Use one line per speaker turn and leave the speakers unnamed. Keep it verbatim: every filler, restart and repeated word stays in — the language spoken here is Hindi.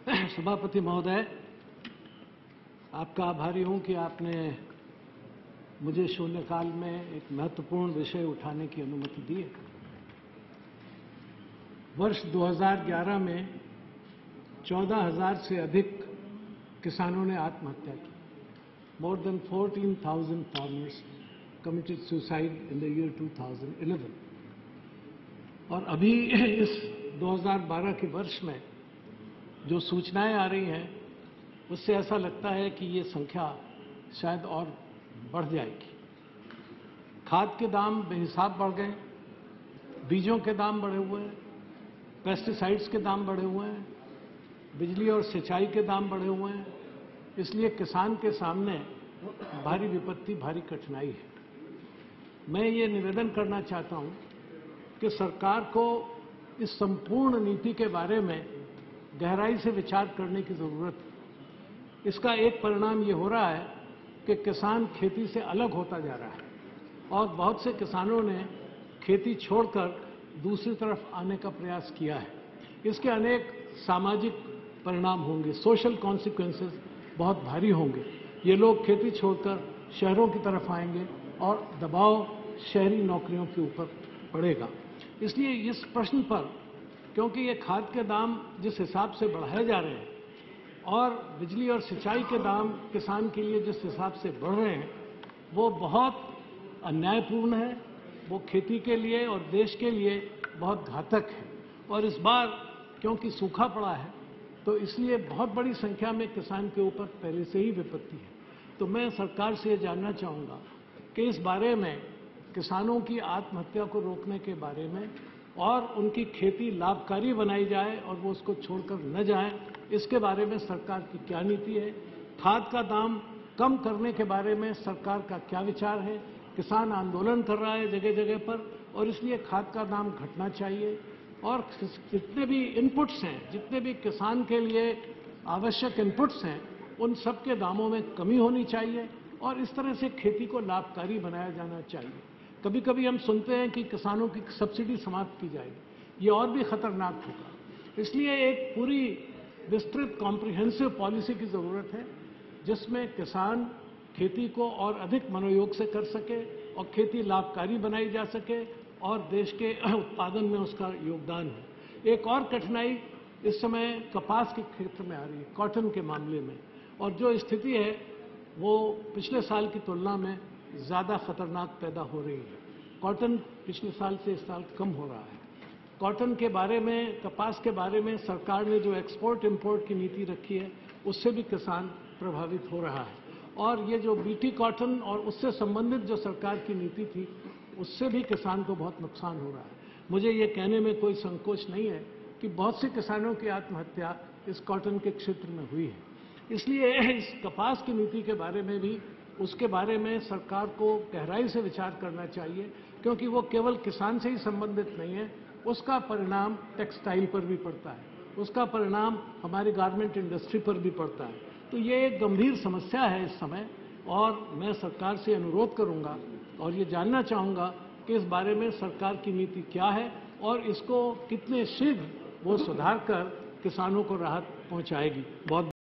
सभापति महोदय, आपका आभारी हूं कि आपने मुझे शून्यकाल में एक महत्वपूर्ण विषय उठाने की अनुमति दी है। वर्ष दो हज़ार ग्यारह में चौदह हज़ार से अधिक किसानों ने आत्महत्या की। More than fourteen thousand farmers committed suicide in the year two thousand eleven. और अभी इस दो हज़ार बारह के वर्ष में जो सूचनाएं आ रही हैं, उससे ऐसा लगता है कि ये संख्या शायद और बढ़ जाएगी। खाद के दाम बेहिसाब बढ़ गए, बीजों के दाम बढ़े हुए हैं, पेस्टिसाइड्स के दाम बढ़े हुए हैं, बिजली और सिंचाई के दाम बढ़े हुए हैं। इसलिए किसान के सामने भारी विपत्ति, भारी कठिनाई है। मैं ये निवेदन करना चाहता हूं कि सरकार को इस संपूर्ण नीति के बारे में गहराई से विचार करने की जरूरत है। इसका एक परिणाम ये हो रहा है कि किसान खेती से अलग होता जा रहा है और बहुत से किसानों ने खेती छोड़कर दूसरी तरफ आने का प्रयास किया है। इसके अनेक सामाजिक परिणाम होंगे, सोशल कॉन्सिक्वेंसेस बहुत भारी होंगे। ये लोग खेती छोड़कर शहरों की तरफ आएंगे और दबाव शहरी नौकरियों के ऊपर पड़ेगा। इसलिए इस प्रश्न पर, क्योंकि ये खाद के दाम जिस हिसाब से बढ़ाए जा रहे हैं और बिजली और सिंचाई के दाम किसान के लिए जिस हिसाब से बढ़ रहे हैं, वो बहुत अन्यायपूर्ण है। वो खेती के लिए और देश के लिए बहुत घातक है। और इस बार क्योंकि सूखा पड़ा है, तो इसलिए बहुत बड़ी संख्या में किसान के ऊपर पहले से ही विपत्ति है। तो मैं सरकार से ये जानना चाहूँगा कि इस बारे में, किसानों की आत्महत्या को रोकने के बारे में और उनकी खेती लाभकारी बनाई जाए और वो उसको छोड़कर न जाए, इसके बारे में सरकार की क्या नीति है। खाद का दाम कम करने के बारे में सरकार का क्या विचार है। किसान आंदोलन कर रहा है जगह जगह पर और इसलिए खाद का दाम घटना चाहिए। और जितने भी इनपुट्स हैं, जितने भी किसान के लिए आवश्यक इनपुट्स हैं, उन सब के दामों में कमी होनी चाहिए और इस तरह से खेती को लाभकारी बनाया जाना चाहिए। कभी कभी हम सुनते हैं कि किसानों की सब्सिडी समाप्त की जाएगी। ये और भी खतरनाक होगा। इसलिए एक पूरी विस्तृत कॉम्प्रिहेंसिव पॉलिसी की जरूरत है, जिसमें किसान खेती को और अधिक मनोयोग से कर सके और खेती लाभकारी बनाई जा सके और देश के उत्पादन में उसका योगदान हो। एक और कठिनाई इस समय कपास के क्षेत्र में आ रही है, कॉटन के मामले में, और जो स्थिति है वो पिछले साल की तुलना में ज़्यादा खतरनाक पैदा हो रही है। कॉटन पिछले साल से इस साल कम हो रहा है। कॉटन के बारे में, कपास के बारे में सरकार ने जो एक्सपोर्ट इंपोर्ट की नीति रखी है, उससे भी किसान प्रभावित हो रहा है। और ये जो बीटी कॉटन और उससे संबंधित जो सरकार की नीति थी, उससे भी किसान को बहुत नुकसान हो रहा है। मुझे ये कहने में कोई संकोच नहीं है कि बहुत से किसानों की आत्महत्या इस कॉटन के क्षेत्र में हुई है। इसलिए इस कपास की नीति के बारे में भी, उसके बारे में सरकार को गहराई से विचार करना चाहिए, क्योंकि वो केवल किसान से ही संबंधित नहीं है। उसका परिणाम टेक्सटाइल पर भी पड़ता है, उसका परिणाम हमारी गारमेंट इंडस्ट्री पर भी पड़ता है। तो ये एक गंभीर समस्या है इस समय, और मैं सरकार से अनुरोध करूंगा और ये जानना चाहूँगा कि इस बारे में सरकार की नीति क्या है और इसको कितने शीघ्र वो सुधार कर किसानों को राहत पहुँचाएगी। बहुत